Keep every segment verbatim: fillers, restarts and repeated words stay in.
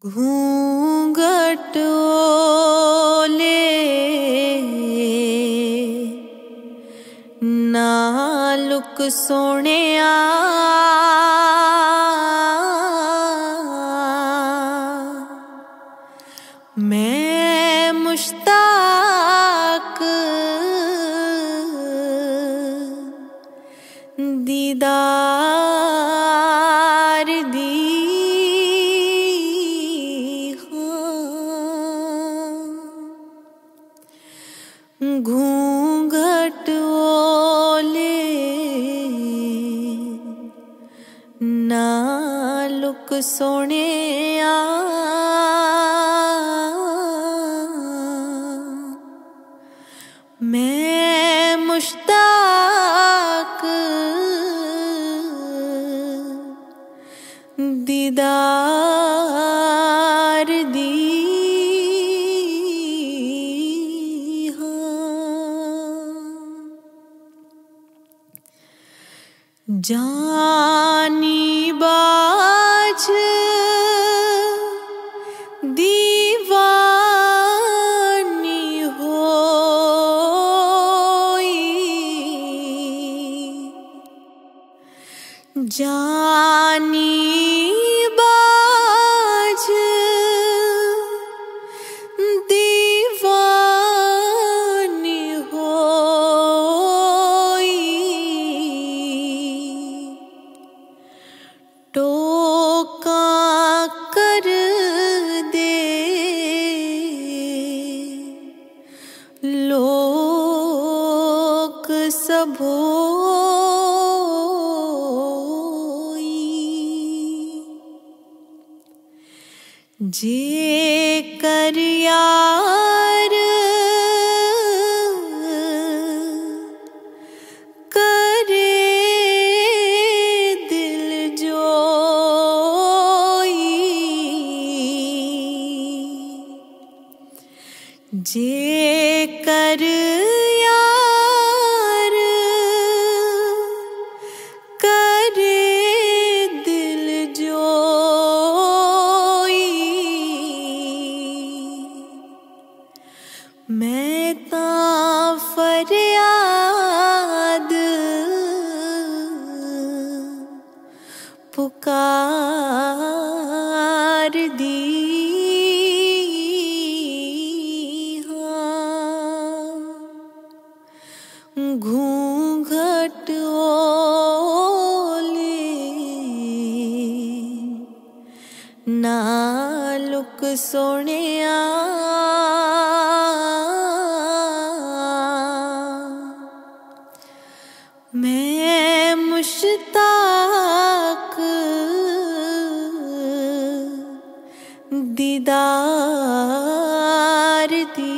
घूंघट ओले नालुक सोहणिया मैं मुश्ताक दीदार दी घूंघट ओले नालुक सोहणिया मैं मुश्ताक दीदार दी जानी बाज दीवानी होई जानी बाज दीवानी होई टोका कर दे लोक सबोई जे कर यार करे दिल जोई जे कर यार करे दिल जोई मैं तां फरियाद पुकार दी घूंघट ओले नालुक सोहणिया मैं मुश्ताक दीदार दी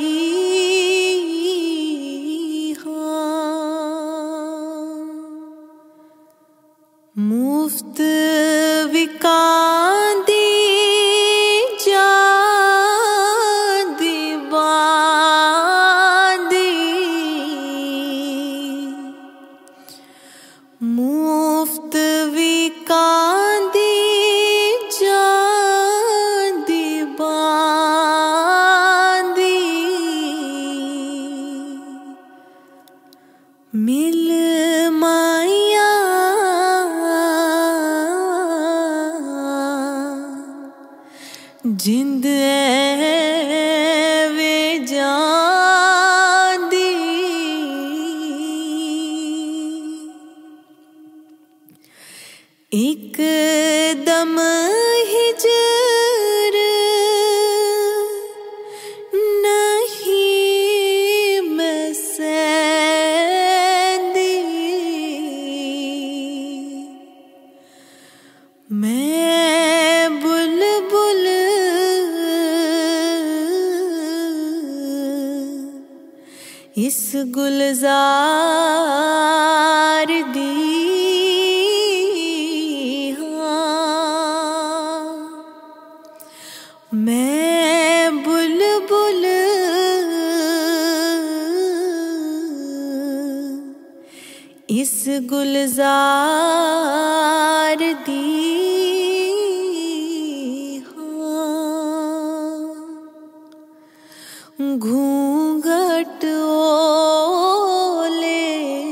मुफ्त विकांदी जांदी बांदी मुफ्त विकांदी जांदी बांदी मिल माया जिंद वे जांदी एक दम हिजर नहीं मैं सहंदी मैं बुलबुल इस गुलजार दी मैं बुलबुल इस गुलजार दी हाँ। घूंघट ओले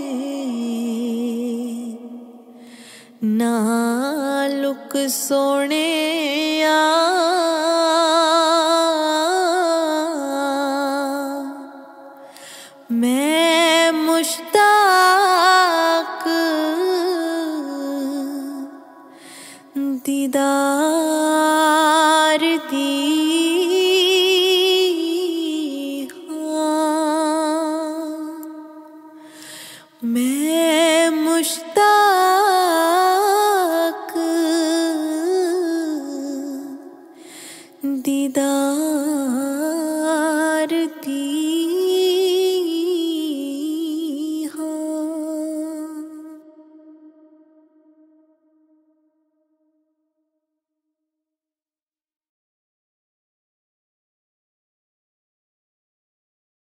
नालुक सोने मैं मुश्ताक दीदार दी मैं मुश्ताक दीदार